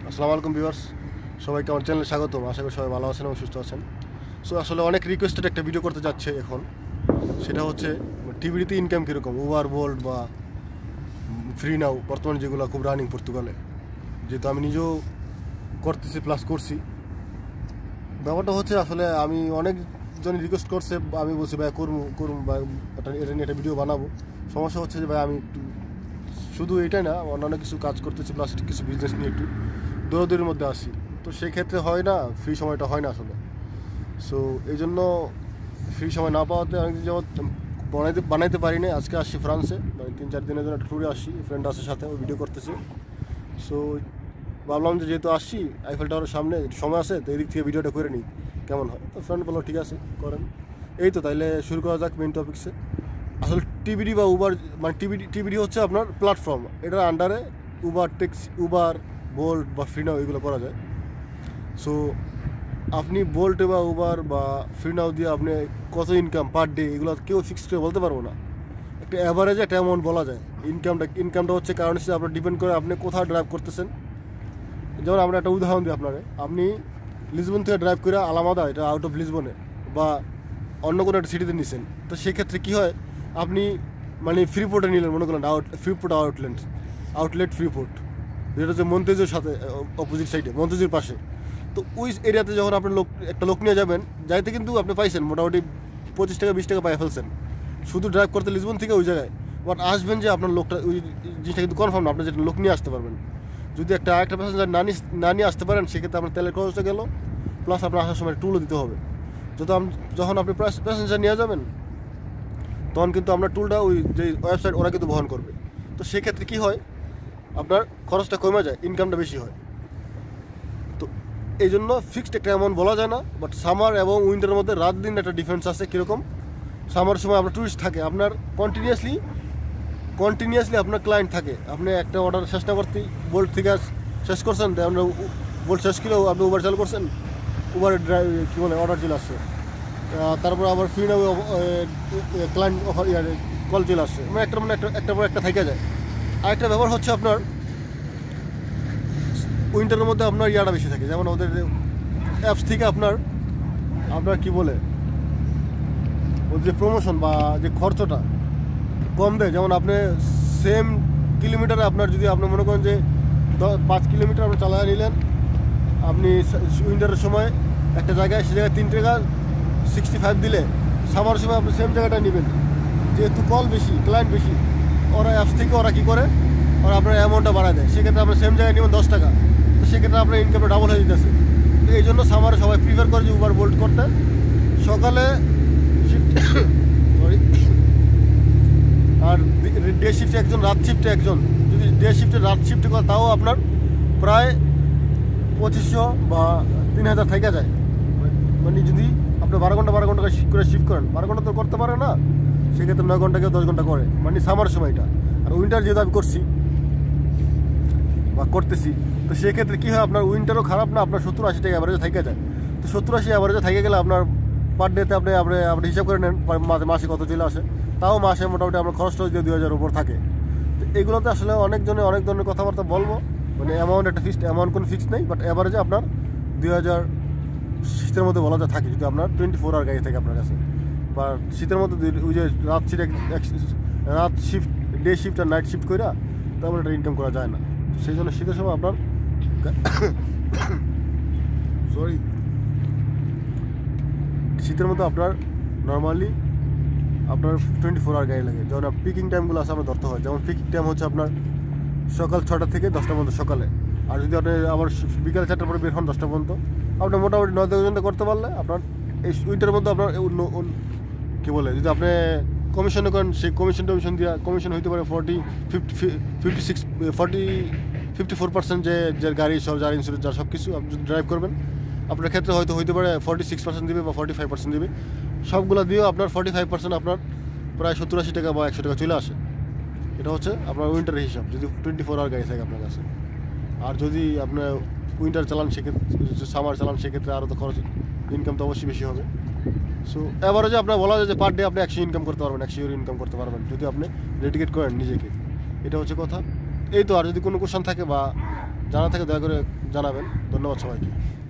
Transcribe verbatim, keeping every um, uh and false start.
আসসালামু আলাইকুম ভিউয়ার্স, সবাইকে আমার চ্যানেলে স্বাগতম। আশা করি সবাই ভালো আছেন এবং সুস্থ আছেন। সো আসলে অনেক রিকোয়েস্টেড একটা ভিডিও করতে যাচ্ছে এখন, সেটা হচ্ছে টিভিতে ইনকাম কীরকম, উবার, বোল্ট বা ফ্রি নাও বর্তমানে যেগুলো খুব রানিং পর্তুগালে, যেহেতু আমি নিজেও করতেছি প্লাস করছি। ব্যাপারটা হচ্ছে আসলে আমি অনেকজন রিকোয়েস্ট করছে, আমি বলছি ভাই করবো করুন বা এটা এটা নিয়ে একটা ভিডিও বানাবো। সমস্যা হচ্ছে যে ভাই আমি একটু শুধু এটাই না, অন্যান্য কিছু কাজ করতেছি প্লাস কিছু বিজনেস নিয়ে একটু দৌড়াদৌড়ির মধ্যে আসি, তো সেক্ষেত্রে হয় না, ফ্রি সময়টা হয় না আসলে। সো এই জন্য ফ্রি সময় না পাওয়াতে অনেক যেমন বানাইতে বানাইতে পারি না। আজকে আসছি ফ্রান্সে, মানে তিন চার দিনের জন্য একটা ট্যুরে আসছি, ফ্রেন্ড আছে সাথে, ও ভিডিও করতেছি। সো ভাবলাম যে যেহেতু আসছি আইফেল টাওয়ারের সামনে, সময় আছে তো এদিক থেকে ভিডিওটা করে নিই কেমন হয়। তো ফ্রেন্ড বললো ঠিক আছে করেন। এই তো তাইলে শুরু করা যাক মেইন টপিক্সে। আসলে টিভিডি বা উবার, মানে টিভিডি টিভিডি হচ্ছে আপনার প্ল্যাটফর্ম, এটার আন্ডারে উবার ট্যাক্সি, উবার, বোল্ট বা ফ্রিনাও এগুলো করা যায়। সো আপনি বোল্ট বা উবার বা ফ্রিনাও দিয়ে আপনি কত ইনকাম পার ডে এগুলো কেউ ফিক্সড করে বলতে পারবো না। একটা অ্যাভারেজ একটা অ্যামাউন্ট বলা যায়। ইনকামটা ইনকামটা হচ্ছে কারণ হিসেবে আপনার ডিপেন্ড করে আপনি কোথায় ড্রাইভ করতেছেন। যেমন আমরা একটা উদাহরণ দিই আপনারে, আপনি লিসবন থেকে ড্রাইভ করে আলামাদা, এটা আউট অফ লিসবনে বা অন্য কোনো একটা সিটিতে নিছেন, তো সেক্ষেত্রে কী হয়, আপনি মানে ফ্রিপোর্টে নিলেন, মনে করেন out Freeport outlet outlet Freeport, যেটা হচ্ছে মন্তেজের সাথে অপোজিট সাইডে, মন্তেজের পাশে। তো ওই এরিয়াতে যখন আপনি লোক একটা লোক নিয়ে যাবেন, যাইতে কিন্তু আপনি পাইছেন মোটামুটি পঁচিশ টাকা বিশ টাকা পাই ফেলছেন শুধু ড্রাইভ করতে লিসবন থেকে ওই জায়গায়। বাট আসবেন যে আপনার লোকটা, ওই জিনিসটা কিন্তু কনফার্ম না, আপনি যেটা লোক নিয়ে আসতে পারবেন। যদি একটা আরেকটা প্যাসেঞ্জার না নিয়ে না নিয়ে আসতে পারেন, সেক্ষেত্রে আপনার তেলের খরচটা গেল, প্লাস আপনার আসার সময় টুলও দিতে হবে। যত যখন আপনি প্যাসেঞ্জার নিয়ে যাবেন তখন কিন্তু আপনার টুলটা ওই যে ওয়েবসাইট ওরা কিন্তু বহন করবে। তো সেক্ষেত্রে কী হয়, আপনার খরচটা কমে যায়, ইনকামটা বেশি হয়। তো এই জন্য ফিক্সড একটা অ্যামাউন্ট বলা যায় না। বাট সামার এবং উইন্টারের মধ্যে রাত দিন একটা ডিফারেন্স আছে। কীরকম, সামার সময় আপনার টুরিস্ট থাকে, আপনার কন্টিনিউয়াসলি কন্টিনিউয়াসলি আপনার ক্লায়েন্ট থাকে। আপনি একটা অর্ডার শেষ না করতে বোল্ট থেকে শেষ করছেন, আপনার বোল্ট শেষ করেও আপনি উবার চালু করছেন, উবারের ড্রাইভ কী বলে অর্ডার চলে আসছে, তারপর আবার ফ্রি নাও ক্লায়েন্ট অফার ইয়ার কল চলে আসছে, মানে একটা মানে একটা একটা পর একটা থেকে যায়। আরেকটা ব্যাপার হচ্ছে আপনার উইন্টারের মধ্যে আপনার ইয়াটা বেশি থাকে, যেমন ওদের অ্যাপস থেকে আপনার আপনার কী বলে ওদের যে প্রমোশন বা যে খরচটা কম দেয়। যেমন আপনি সেম কিলোমিটারে আপনার যদি আপনি মনে করেন যে পাঁচ কিলোমিটার আপনি চালায় নিলেন, আপনি উইন্টারের সময় একটা জায়গায়, সে জায়গায় তিন টাকা সিক্সটি ফাইভ দিলে, সামার সময় আপনি সেম জায়গাটা নেবেন, যেহেতু কল বেশি, ক্লায়েন্ট বেশি, ওরা অ্যাপস থেকে ওরা কী করে, ওরা আপনার অ্যামাউন্টটা বাড়ায় দেয়। সেক্ষেত্রে আপনি সেম জায়গায় নেবেন দশ টাকা, তো সেক্ষেত্রে আপনার ইনকামটা ডাবল হয়ে যেতেছে। তো এই জন্য সামারে সবাই প্রিফার করে যে উবার বোল্ট করতে। সকালে শিফট সরি আর ডে শিফটে একজন, রাত শিফটে একজন, যদি ডে শিফটে রাত শিফটে করে তাও আপনার প্রায় পঁচিশশো বা তিন হাজার থেকে যায়। মানে যদি আপনি বারো ঘন্টা বারো ঘন্টা করে শিফট করেন, বারো ঘন্টা তো করতে পারে না, সেক্ষেত্রে নয় ঘন্টা কেউ দশ ঘন্টা করে, মানে সামার সময়টা। আর উইন্টার যেহেতু আমি করছি বা করতেছি, তো সেক্ষেত্রে কী হয়, আপনার উইন্টারও খারাপ না, আপনার সত্তর আশি টাকা অ্যাভারেজে থেকে যায়। তো সত্তর আশি অ্যাভারেজে থেকে গেলে আপনার পার ডেতে আপনি আপনি আপনি হিসাব করে নেন মাসে কত চলে আসে, তাও মাসে মোটামুটি আপনার খরচটা যদি দুই হাজার উপর থাকে। তো এগুলোতে আসলে অনেকজনে অনেক ধরনের কথাবার্তা বলবো, মানে অ্যামাউন্ট একটা ফিক্সড অ্যামাউন্ট কোনো ফিক্সড নেই, বাট অ্যাভারেজে আপনার দুই হাজার শীতের মধ্যে বলা যায় থাকে, যদি আপনার টোয়েন্টি ফোর আওয়ার গাড়ি থাকে আপনার কাছে। বা শীতের মধ্যে ওই যে রাত শিফট রাত শিফট ডে শিফট আর নাইট শিফট করে তেমন একটা ইনকাম করা যায় না। সেই জন্য শীতের সময় আপনার সরি শীতের মধ্যে আপনার নর্মালি আপনার টোয়েন্টি ফোর আওয়ার গাড়ি লাগে। যেমন পিকিং টাইমগুলো আছে আপনার ধরতে হয়, যেমন পিকিং টাইম হচ্ছে আপনার সকাল ছটা থেকে দশটা পর্যন্ত সকালে, আর যদি আপনি আবার বিকাল চারটার পরে বের হন দশটা পর্যন্ত, আপনি মোটামুটি নয় দশ ঘন্টা করতে পারলে আপনার এই উইন্টারের মধ্যে আপনার কী বলে, যদি আপনি কমিশনে করেন, সেই কমিশন টমিশন দিয়ে কমিশন হইতে পারে forty fifty fifty six forty fifty four percent যে যার গাড়ি সব, যার ইন্স্যুরেন্স, যার সব কিছু আপনি যদি ড্রাইভ করবেন, আপনার ক্ষেত্রে হয়তো হইতে পারে ফর্টি সিক্স পার্সেন্ট দিবে বা ফর্টি ফাইভ পার্সেন্ট দিবে। সবগুলো দিয়েও আপনার ফর্টি ফাইভ পার্সেন্ট আপনার প্রায় সত্তর আশি টাকা বা একশো টাকা চলে আসে। এটা হচ্ছে আপনার উইন্টারের হিসাব, যদি টোয়েন্টি ফোর আওয়ার গাড়ি থাকে আপনার কাছে। আর যদি আপনার উইন্টার চালান, সেক্ষেত্রে সামার চালান, সেক্ষেত্রে আরও তো খরচ, ইনকাম তো অবশ্যই বেশি হবে। সো অ্যাভারেজে আপনার বলা যায় যে পার ডে আপনি একশো ইনকাম করতে পারবেন, একশো ইউরো ইনকাম করতে পারবেন যদি আপনি ডেডিকেট করেন নিজেকে। এটা হচ্ছে কথা। এই তো, আর যদি কোনো কোশ্চেন থাকে বা জানা থেকে দয়া করে জানাবেন। ধন্যবাদ সবাইকে।